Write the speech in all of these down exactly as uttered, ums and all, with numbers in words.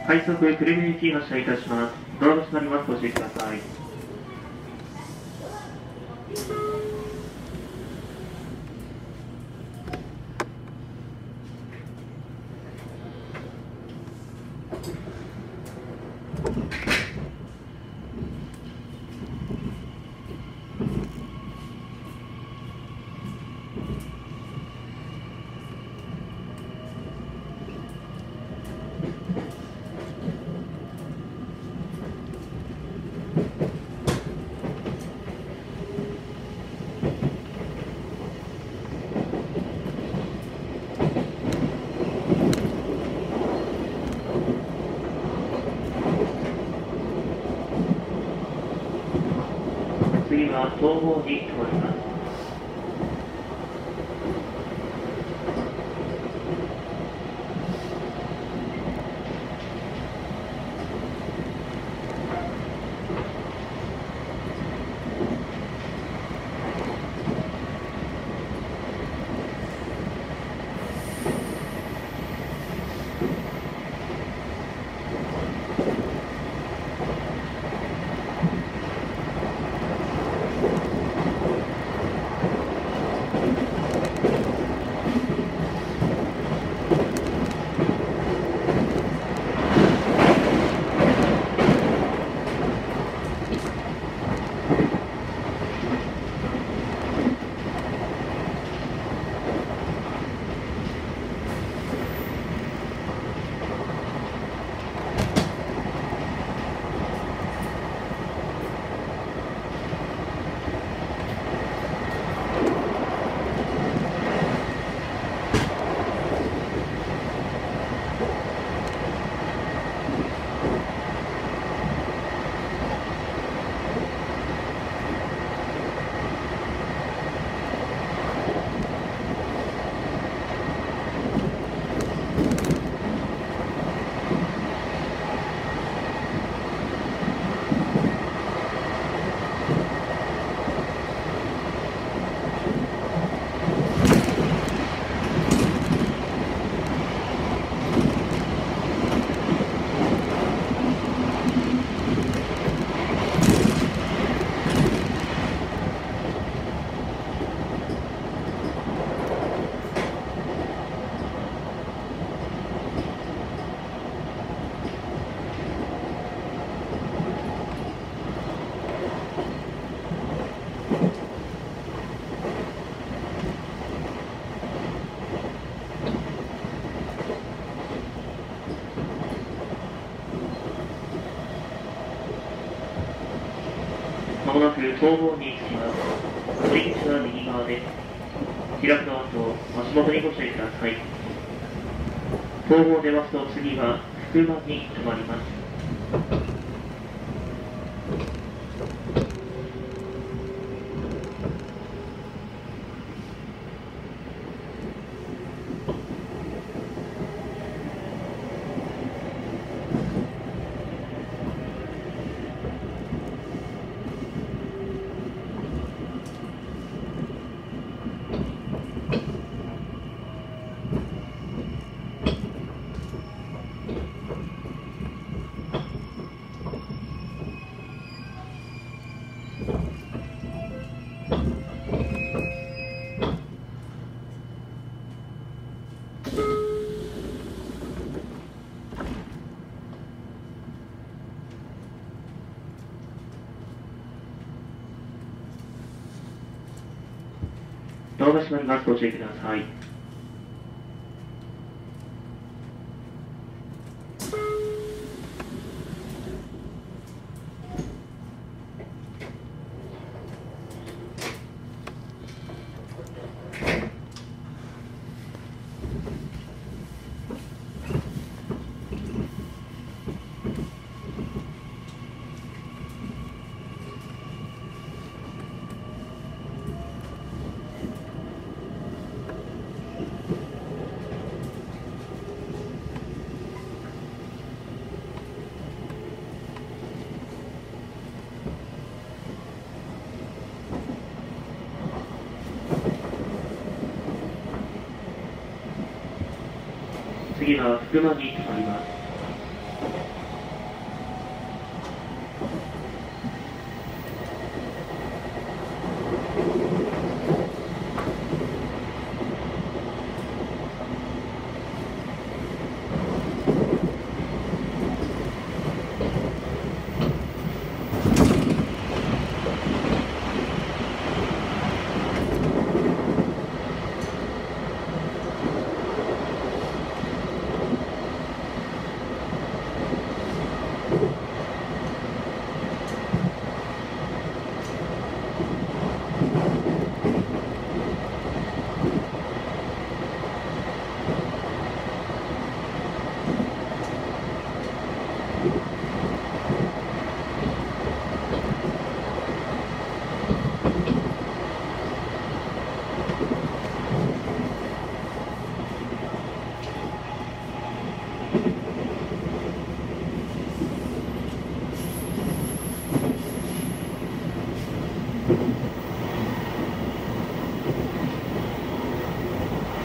快速久留米行き発車いたします。ドアが閉まります。ご注意ください。次は東郷に停まります。まもなく東郷に着きます。乗り口は右側です。開くの後、足元にご注意ください。東郷出ますと次は福間に停まります。ドアが閉まります。ご注意ください。次は福間に停まります。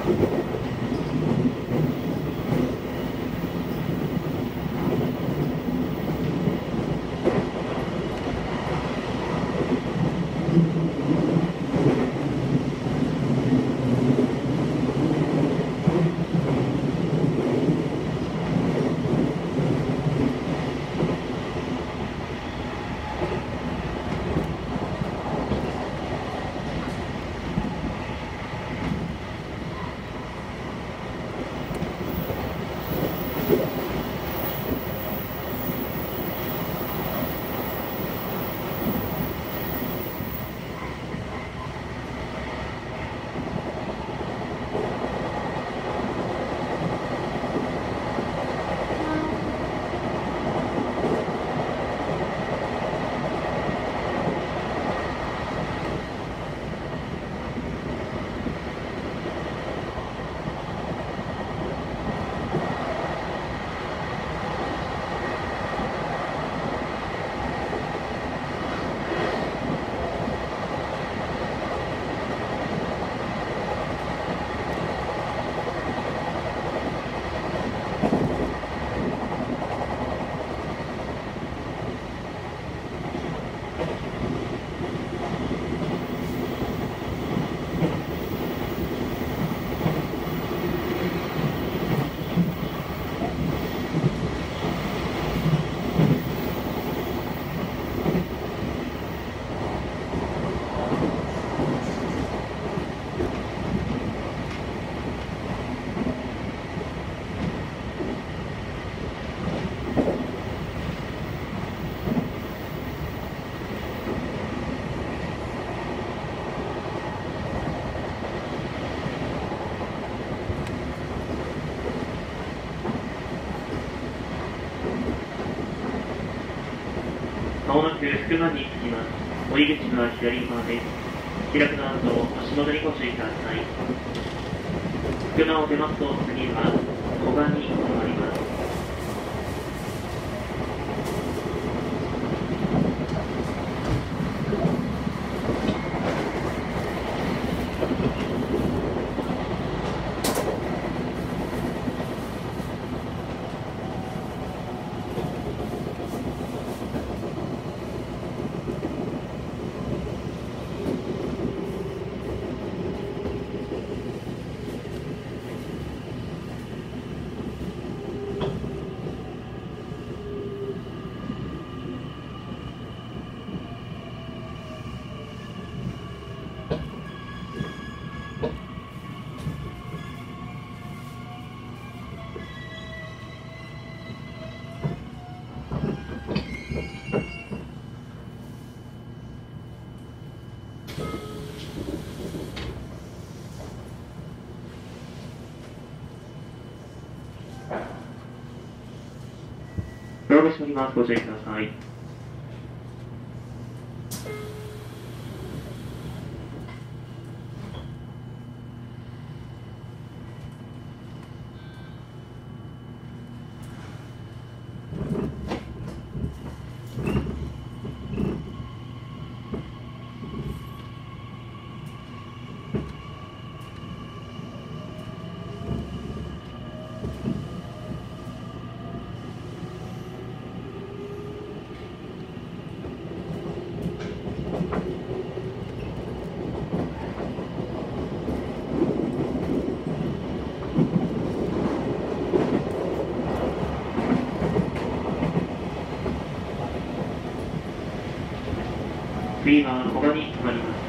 まもなく福間に着きます。降り口は左側です。開くの後、足元にご注意ください。福間を出ますと、次は古賀に止まります。ドアが閉まります。ご注意ください。次は古賀に止まります。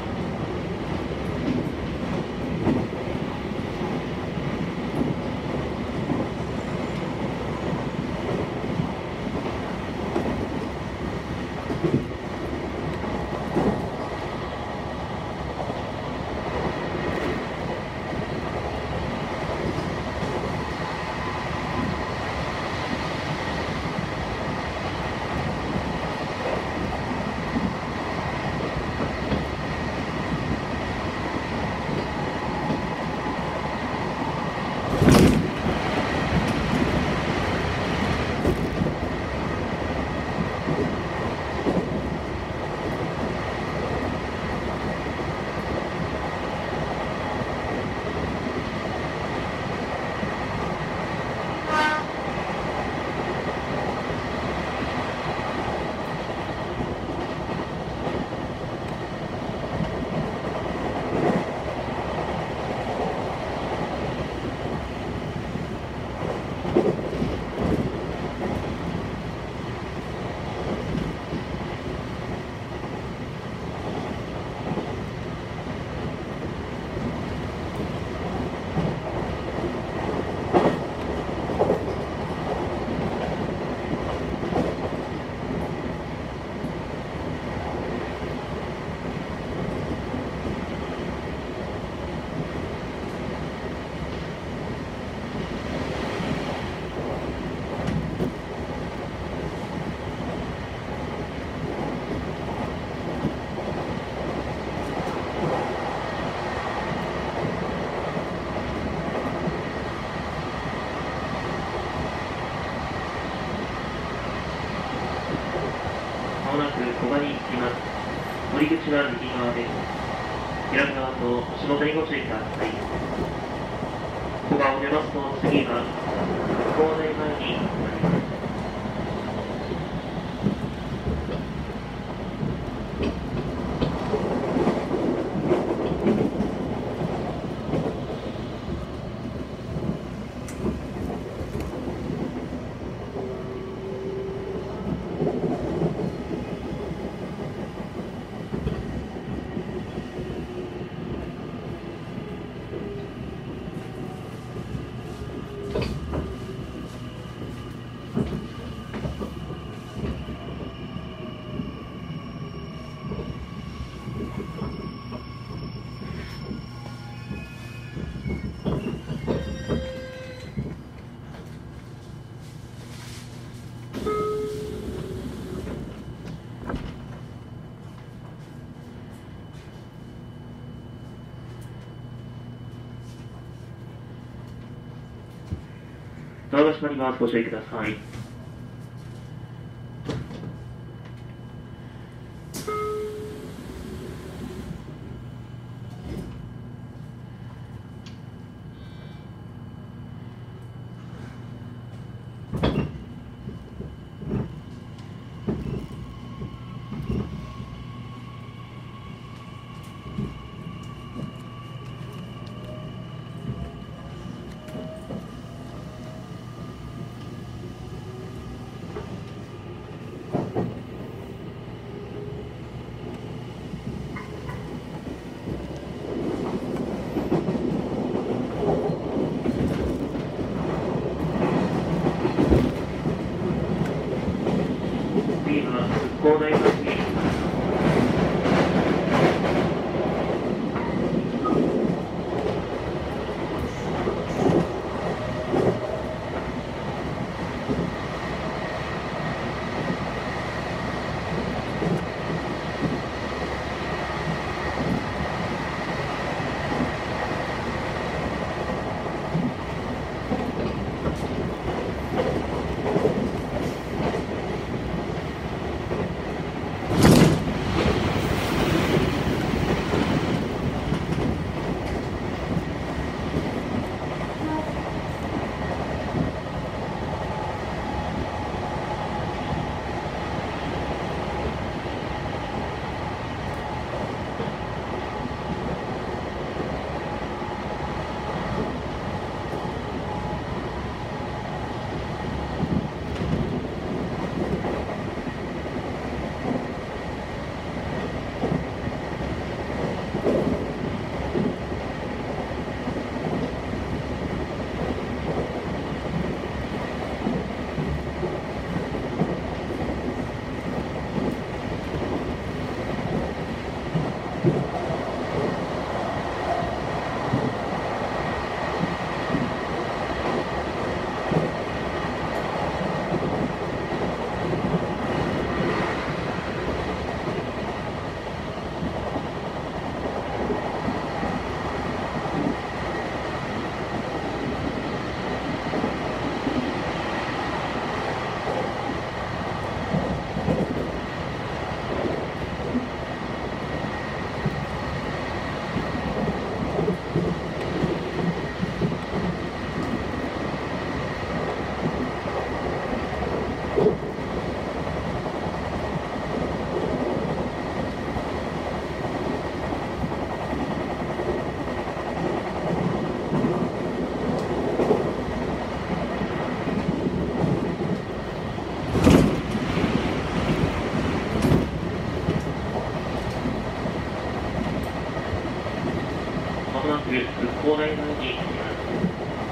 まもなく古賀に着きます。乗り口は右側です。開く側と足元にご注意ください。古賀を出ますと次は高台前になります。ドアが閉まります。ご注意ください。次は復興大学に行きます。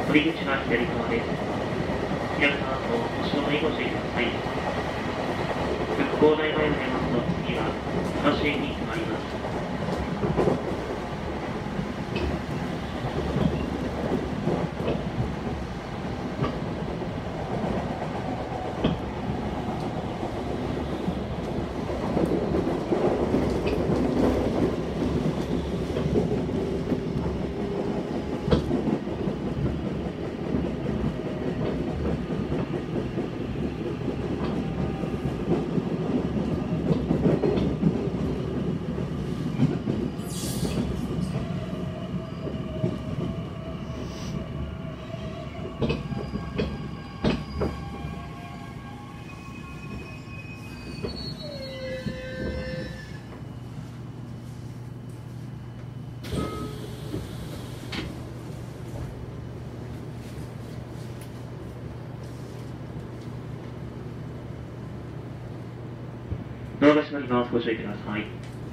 乗り口は左側です。開く後、お足元にご注意ください。復興台前を出ますと、次は東駅に停まります。ドアが閉まります。ご注意ください。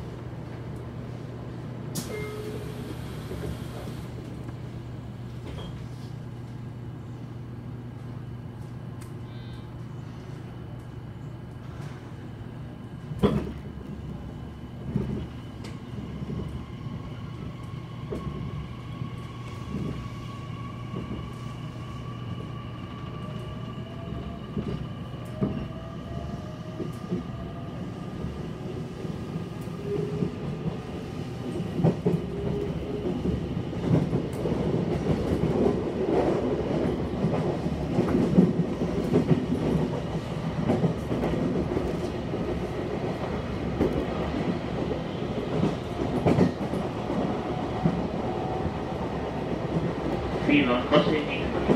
次は東駅に停まります。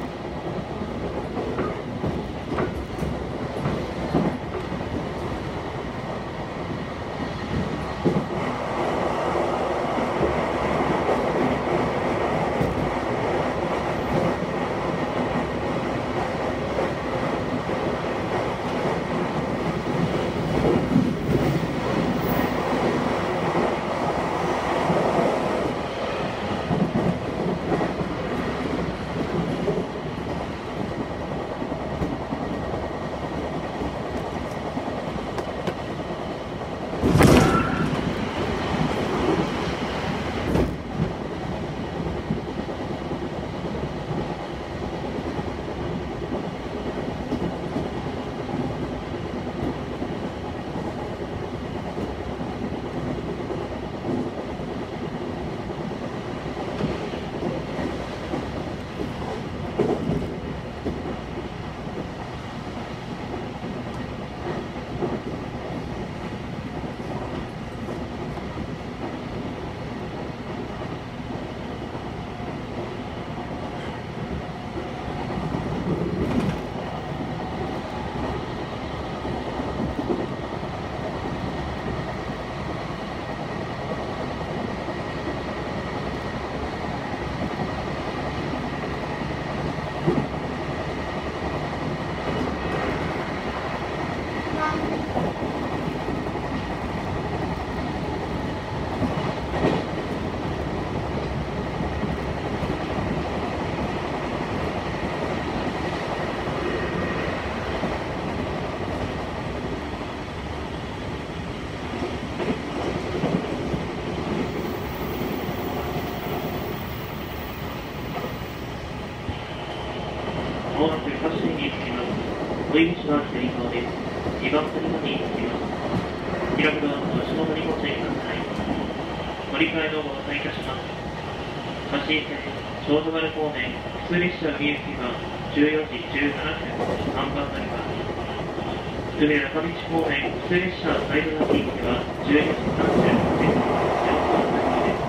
まもなく東駅に着きます。お入り口は左側です。にばん乗り場に着きます。開くドアの足元にご注意ください。乗り換えのお渡しいたします。東線長女丸方面普通列車見行きはじゅうよじじゅうななふんさんばん乗り場。久米中道方面普通列車サイド先行きはじゅうよじさんじゅうろっぷんよんばん乗り場です。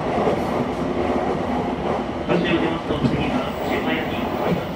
橋を出ますと次は千早に停まります。